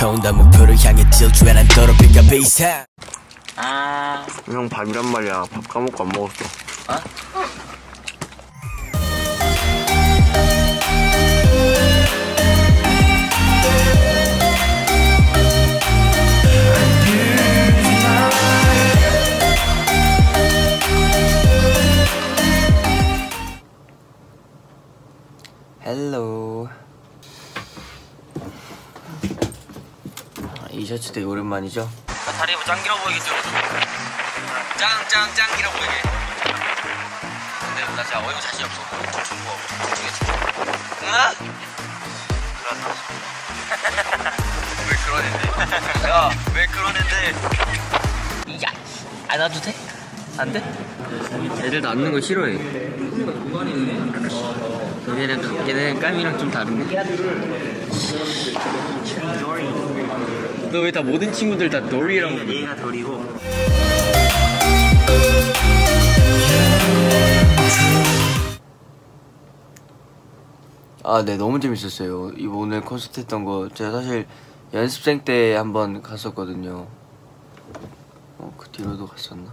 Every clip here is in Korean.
나 목표를 향해 질주해 난 더럽히가 비상. 형 밥이란 말이야. 밥 까먹고 안 먹었어. 헬로. 이 셔츠 되게 오랜만이죠? 다리 뭐 짱 길어 보이겠죠? 짱 길어 보이게. 근데 나 진짜 어이구 자신이 없어. 중국어 모르겠어. 응? 왜 그런 앤데? 야, 왜 그런 앤데? 야, 안 놔도 돼? 안 돼? 애들 낳는 거 싫어해. 걔네는 까미랑 좀 다른데? 너 왜 다 모든 친구들 다 도리라고 그래? 얘가 돌이고. 네, 너무 재밌었어요. 오늘 콘서트 했던 거 제가 사실 연습생 때 한번 갔었거든요. 그 뒤로도 갔었나?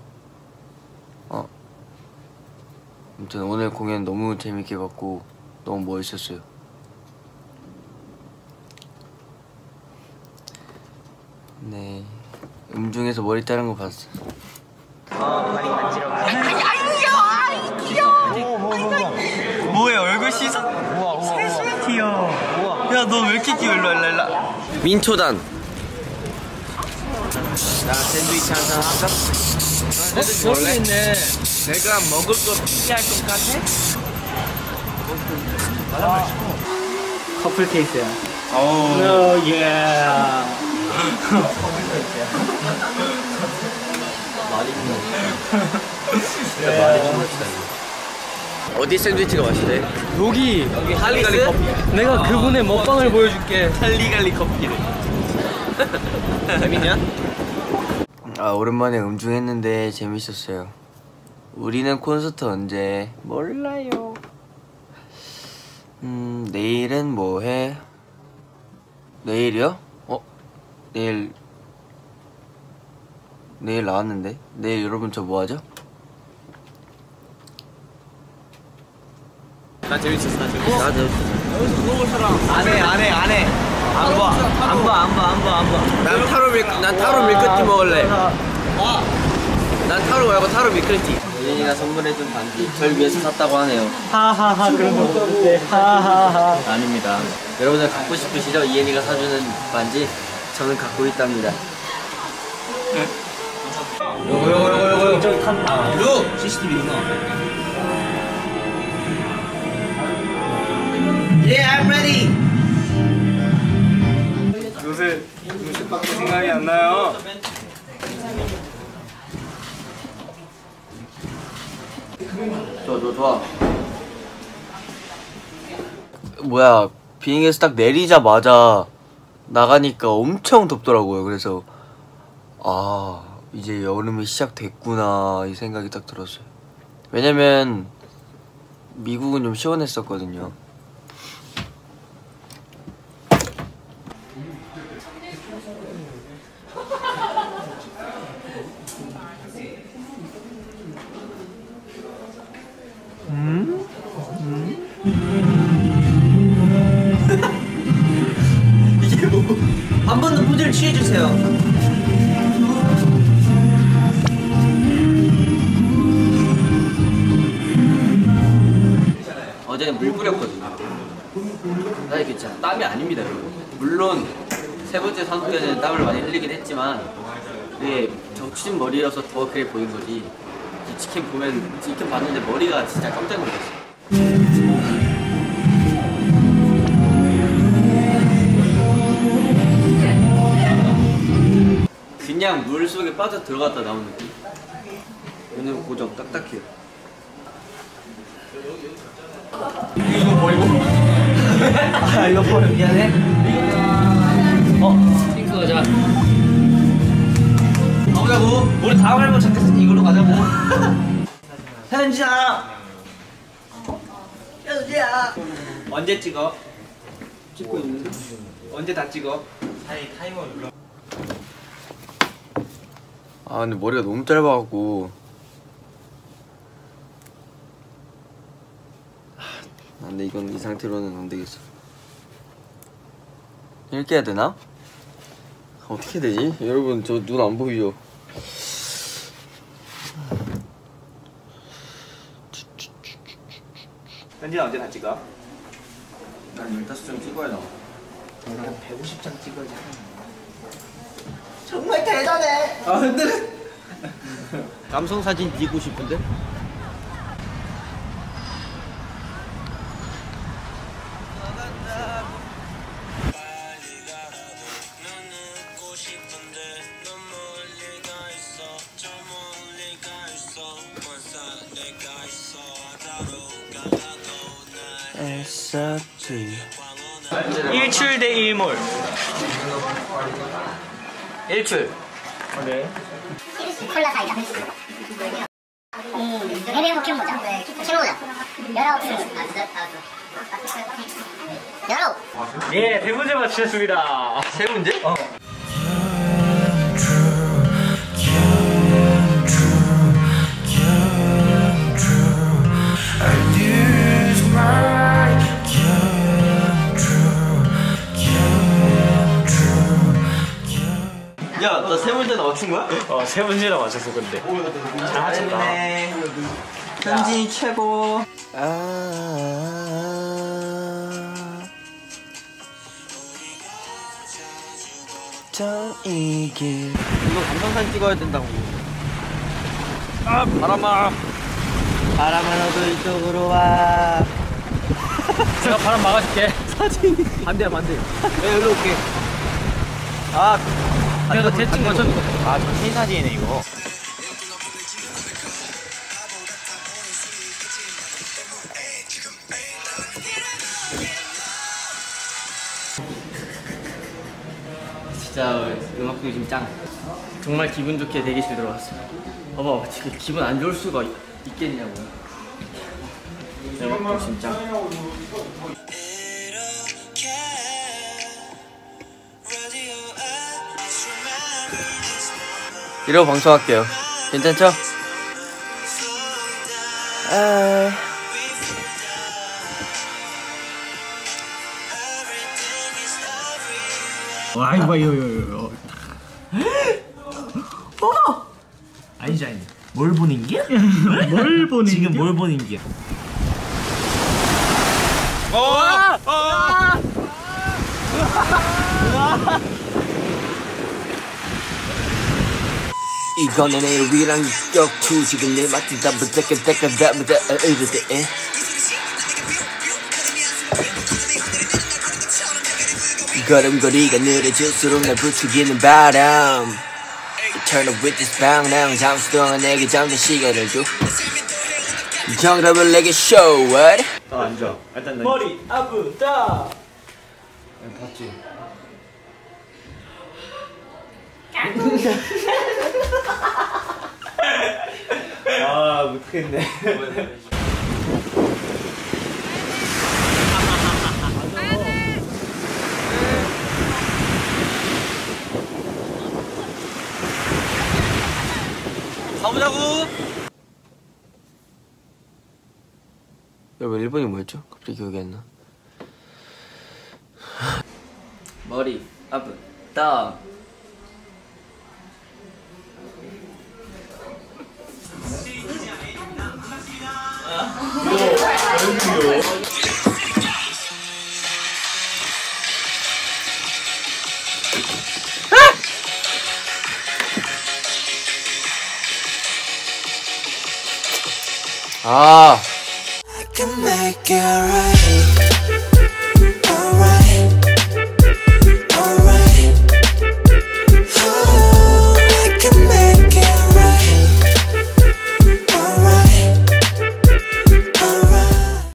아무튼 오늘 공연 너무 재밌게 봤고 너무 멋있었어요. 네, 음중에서 머리 자른 거 봤어. 많이 만지라고. 귀여워. 뭐야, 얼굴 씻어? 우와. 귀여워. 야, 너 왜 이렇게 귀여워? 일로. 민초단. 나 샌드위치 한 잔 할까? 저기 있네. 내가 먹을 거 피기할 것 같아? 커플 케이스야. 오, 예. 어디 샌드위치가 맛있대? 여기 할리갈리 커피. 내가 그분의 먹방을 보여줄게. 할리갈리 커피를. 재밌냐? 오랜만에 음중했는데 재밌었어요. 우리는 콘서트 언제? 몰라요. 내일은 뭐 해? 내일이요? 내일 나왔는데? 내일 여러분 저 뭐 하죠? 나 재밌었어. 나도 먹을 사람 안 해. 안 봐. 난 타로 밀크티 먹을래. 난 타로 말고 타로 밀크티. 예린이가 선물해준 반지 절 위해서 샀다고 하네요. 하하하 그런 거 못해. 하하하. 아닙니다. 여러분들 갖고 싶으시죠? 이엔이가 사주는 반지 저는 갖고 있답니다. 요거 저기 칸. 룩 CCTV구나. Yeah, I'm ready. 요새 음식밖에 생각이 안 나요. 좋아. 뭐야, 비행기에서 딱 내리자마자 나가니까 엄청 덥더라고요. 그래서 이제 여름이 시작됐구나 이 생각이 딱 들었어요. 왜냐면 미국은 좀 시원했었거든요. 이게 뭐? 한 번 더 포즈를 취해주세요. 어제는 물 뿌렸거든요. 사실 괜찮아. 땀이 아닙니다, 여러분. 물론 세 번째 산소 때는 땀을 많이 흘리긴 했지만 이게 적신 머리여서 더 그래 보인 거지. 치킨 봤는데 머리가 진짜 깜짝 놀랐어. 그냥 물 속에 빠져 들어갔다 나온 느낌. 왜냐면 고정 딱딱해요. 이거 버리고? 이거 버려. 미안해. 핑크 가자. 가보자고. 우리 다음 앨범 작곡 이걸로 가자고. 현지야. 언제 찍어? 찍고 있는데. 언제 다 찍어? 타이머 눌러. 아 근데 머리가 너무 짧아갖고 근데 이건 이 상태로는 안 되겠어. 이렇게 해야 되나? 어떻게 해야 되지? 여러분 저 눈 안 보이죠? 편지는 언제 다 찍어? 난 15점 찍어야 나와. 한 150장 찍어야지. 정말 대단해. 아 근데 감성 사진 찍고 싶은데? 일출 대 일몰. 일출. 네. 콜라 사이다. 해외 키워보자. 키워보자. 19. 예, 세 문제 맞추셨습니다. 세 문제? 야, 너 세 문제 나 맞춘 거야? 세 문제나 맞췄어, 근데. 잘하셨다. 현진이 최고. 이거 감성사진 찍어야 된다고. 아, 바람아 너도 이쪽으로 와. 제가 바람 막아줄게. 반대야 반대. 왜 여기로 올게. 아, 내가 대충 맞춰준 거. 아, 정신 사진이네 이거. 진짜 음악 중심 짱. 정말 기분 좋게 대기실 들어왔어. 봐봐, 지금 기분 안 좋을 수가 있겠냐고. 음악 중심 짱. 이러고 방송할게요. 괜찮죠? 와, 이거. 아니지. 뭘 보는 게? 뭘 보는 게? 지금 뭘 보는 게? 이거는 내 위랑 격투 지금 내 맛이 담부다까다까다부다 이러대. 걸음걸이가 느려질수록 날 부추기는 바람. Eternal with this 방랑 잠시 동안 내게 잠든 시간을 줘. 정답을 내게 show what? 앉아. 일단 나 머리 아프다. 봤지. 아, 못했네. 가보자고. 여러분 일본이 뭐였죠? 갑자기 기억이 안 나. 머리 아프다. 아. I can make it right.